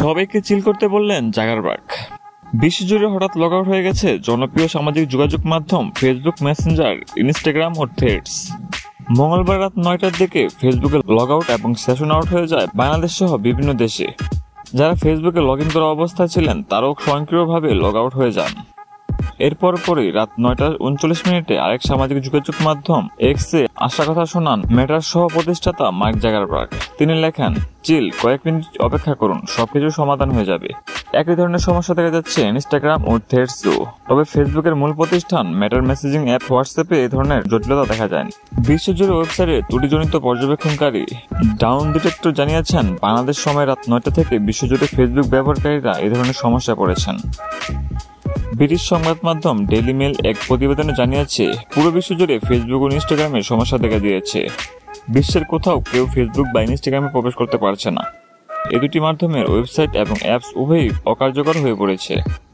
সবাইকে চিল করতে বললেন জাকারবার্গ। বিশ্বজুড়ে হঠাৎ লগ আউট হয়ে গেছে জনপ্রিয় সামাজিক যোগাযোগ মাধ্যম ফেসবুক মেসেঞ্জার, ইনস্টাগ্রাম ও থ্রেডস। মঙ্গলবার রাত 9টার দিকে ফেসবুকে লগ আউট এবং সেশন আউট হয়ে যায় বাংলাদেশ সহ বিভিন্ন দেশে। যারা ফেসবুকে লগ ইন করা অবস্থায় ছিলেন তারাও স্বয়ংক্রিয়ভাবে লগ আউট হয়ে যান। এরপর পরই রাত 9টা 39 আরেক সামাজিক যোগাযোগ মাধ্যম এক্সে আসা কথা শোনান মেটার সহ প্রতিষ্ঠাতা মার্ক জাকারবার্গ। তিনি লেখেন, চিল, কয়েক মিনিট অপেক্ষা করুন, সবকিছু সমাধান হয়ে যাবে। একই ধরনের সমস্যা দেখা যাচ্ছে ইনস্টাগ্রাম ও থ্রেডসেও। তবে ফেসবুকের মূল প্রতিষ্ঠান মেটার মেসেজিং অ্যাপ হোয়াটসঅ্যাপে এই ধরনের জটিলতা দেখা যায়নি। বিশ্বজুড়ে ওয়েবসাইটে ত্রুটিজনিত পর্যবেক্ষণকারী ডাউন ডিটেক্টর জানিয়েছেন, বাংলাদেশ সময় রাত 9টা থেকে বিশ্বজুড়ে ফেসবুক ব্যবহারকারীরা এই ধরনের সমস্যায় পড়েছেন। ব্রিটিশ সংবাদ মাধ্যম ডেইলি মেল এক প্রতিবেদনে জানিয়েছে, পুরো বিশ্বজুড়ে ফেসবুক ও ইনস্টাগ্রামে সমস্যা দেখা দিয়েছে। বিশ্বের কোথাও কেউ ফেসবুক বা ইনস্টাগ্রামে প্রবেশ করতে পারছে না। এই দুটি মাধ্যমের ওয়েবসাইট এবং অ্যাপস উভয়ই অকার্যকর হয়ে পড়েছে।